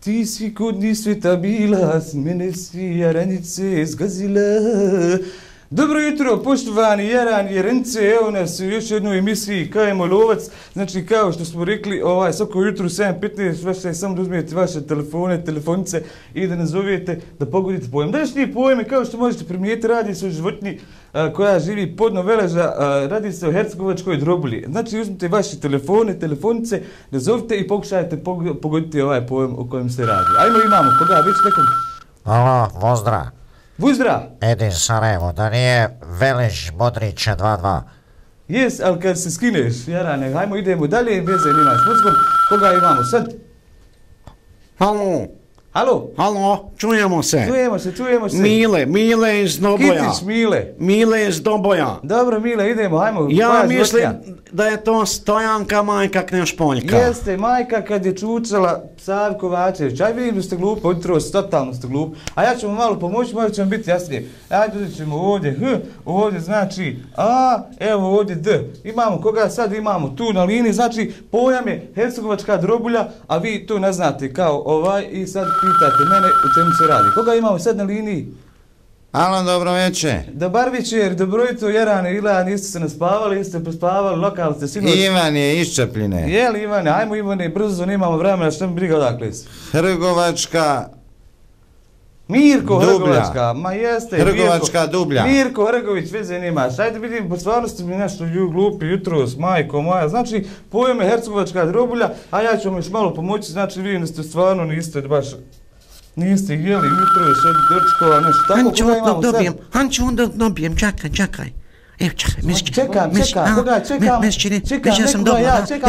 Ti si kod ni sveta bila, mene si jaranice zgazila. Dobro jutro, poštovani Jaran Jerence, evo nas u još jednoj emisiji Kajemo lovac. Znači, kao što smo rekli, svako jutro u 7:15, vaše je samo da uzmijete vaše telefone, telefonice i da nazovete, da pogodite pojem. Današnji pojem, kao što možete primijetiti, radi se o životinji koja živi pod Noveleža, radi se o hercegovačkoj drobulji. Znači, uzmite vaše telefone, telefonice, nazovite i pokušajte pogoditi ovaj pojem o kojem se radi. Ajmo, imamo, koga, već nekom? Alo, pozdrav. Vuzdrav! Edin Sarajevo, da nije Velić Modrića 2-2. Jes, ali kad se skineš, Jarane, hajmo idemo dalje, veze nima s muzikom. Koga imamo sad? Halo, Halo? halo, čujemo se. Čujemo se. Mile iz Doboja. Kitić, Mile. Mile iz Doboja. Dobro, Mile, idemo, hajmo. Ja mislim da je to Stojanka majka Knešpoljka. Jeste, majka kad je čučala Sav Kovačević. Aj vidim da ste glupi, oditro se, totalno ste glupi. A ja ću vam malo pomoći, možda će vam biti jasnije. Ajde, uzet ćemo ovdje H, ovdje znači A, evo ovdje D. Imamo, koga sad imamo tu na liniji, znači pojam je hercegovačka drobulja, a vi to ne znate kao i sad pitate mene o čemu se radi. Koga imamo sad na liniji? Alo, dobro večer. Dobar večer, dobro jutro, Jarane, Ila, niste se naspavali, niste pospavali, lokal ste sinoć. Ivan je iščepljene. Jel, Ivane, ajmo Ivane, brzo, nemamo vremena, što mi briga odakle si? Hrgovačka Mirko dublja. Hrgovačka, ma jeste. Hrgovačka dublja. Mirko Hrgović, veze nemaš. Ajde vidim, po stvarno ste mi nešto glupi jutros, majko moja. Znači, pojem je hercegovačka drobulja, a ja ću vam još malo pomoći, znači vidim da ste stvarno niste jeli jutros od dočkova, nešto tako. Koga imamo sad? Hanću onda dobijem, čekaj. Evo čekaj, Čekam, koga čekam? Čekam, nekoga ja čekam.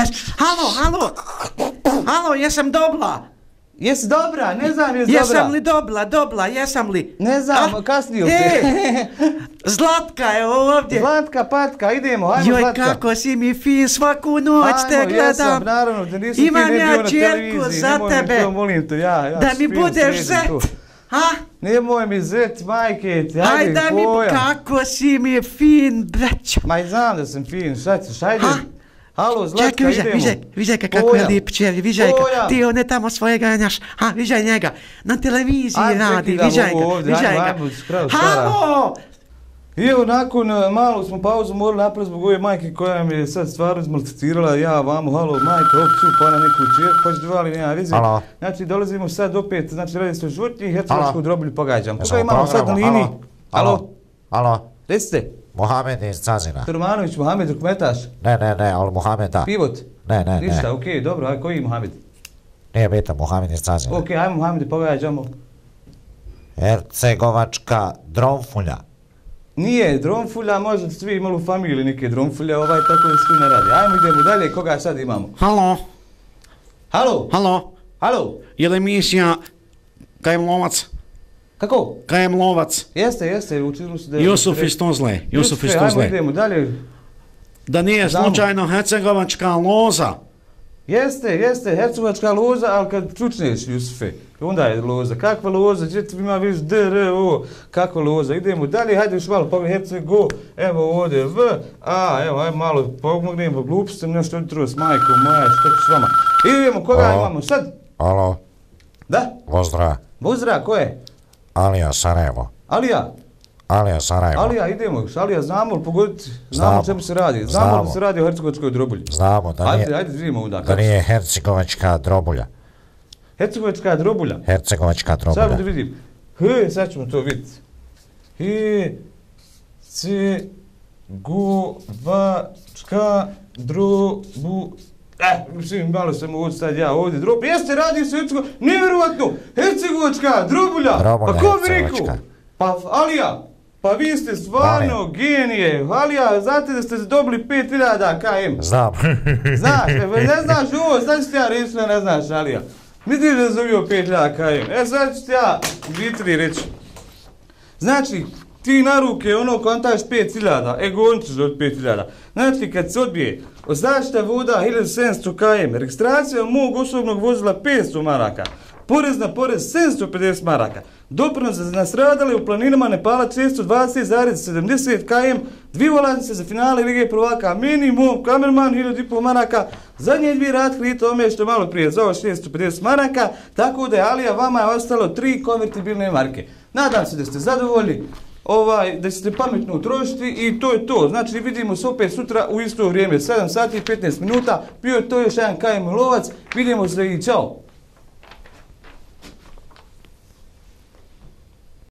Halo, jesam dobla. Jesi dobra? Ne znam jesi dobra. Jesam li dobla, jesam li? Ne znam, kasnije se. Zlatka je ovdje. Zlatka, patka, idemo, hajmo Zlatka. Joj, kako si mi fin, svaku noć te gledam. Jesam, naravno, da nisam imam ti ne bio ja na čerku televiziji. za tebe. Molim te, ja da mi budeš zet. Nemoj mi zet, majke ti, ajde da mi, kako si mi fin, brećo. Ma znam da sam fin, šta ćeš, ajde. Halo, Zlatka, idemo. Viđaj kako je lijep čer, viđaj ga, ti one tamo svoje ganjaš, viđaj njega, na televiziji radi, viđaj ga. Halo! I evo, nakon malo smo pauzu morali napraviti zbog ove majke koja mi je sad stvarno izmaltretirala, ja vamo, halo, majka, opću, pa na neku čerku, pa ću dvali, nema veze. Znači, dolazimo sad opet, znači, radi se o životinji, hercegovačku drobulju pogađam. Koga imamo sad na liniji? Halo? Recite. Mohamed iz Cazina. Turmanović, Mohamed, rukometaš? Ne, ali Mohameda. Pivot? Ne. Ništa, okej, dobro, a koji je Mohamed? Nije bitan, Mohamed iz Cazina. Okej, ajmo Mohamede, pogađamo. Hercegovačka dromfulja. Nije dromfulja, možda svi imali u familiji neke dromfulje, tako da svi ne radi. Ajmo, idemo dalje, koga sad imamo? Halo? Je li emisija Kajem lovac? Kako? Kajem lovac. Jeste, učinu se da je... Jusuf iz Tuzle. Ajmo, idemo dalje. Da nije slučajno hercegovačka loza. Jeste, hercegovačka loza, ali kad čučneš, Jusufe, onda je loza. Kakva loza? Gdje ti ima viš D, R, O, kakva loza? Idemo dalje, hajde još malo pogledaj, Hercego, evo ovdje V, A, evo, ajmo malo pomognemo, glupistim nešto jutro s majkom moja, što ću s vama. Idemo, koga imamo sad? Halo? Da? Pozdrav, ko je? Alija Sarajevo. Alija, idemo još. Alija, znamo li pogoditi? Znamo o čemu se radi. Znamo da se radi o hercegovačkoj drobulji. Znamo da nije... Ajde, vidimo onda. Da nije hercegovačka drobulja. Hercegovačka drobulja? Hercegovačka drobulja. Sad da vidim. Sad ćemo to vidjeti. Hercegovačka drobulja. Malo sam ovdje sad ja ovdje drobulja. Jeste, radi se hercegovačka... Nevjerovatno! Hercegovačka drobulja! Pa ko mi rekao? Pa Alija, pa vi ste stvarno genije. Alija, znate da ste dobili 5000 KM? Znam. Znaš, ne znaš ovo, znaš ti ja reći ne znaš, Alija. Misliš da sam dobio 5000 KM? Sad ću ti ja vitri reći. Znači, ti na ruke kontaš 5000, gončiš od 5000. Znači, kad se odbije od zaštita voda 1700 KM, registracija mog osobnog vozila 500 maraka. porez na porez 750 maraka, doprinos za nastradale u planinama Nepala 420,70 km, 2 ulaznice za finale Lige prvaka, minimum, kamerman 1.500 maraka, zadnje 2 rate kredita ome što malo prije za ovo 650 maraka, tako da je Alija vama je ostalo 3 konvertibilne marke. Nadam se da ste zadovoljni, da ćete pametno utrošiti i to je to. Znači vidimo se opet sutra u isto vrijeme, 7 sati i 15 minuta, bio je to još jedan KM Lovac, vidimo se i čao.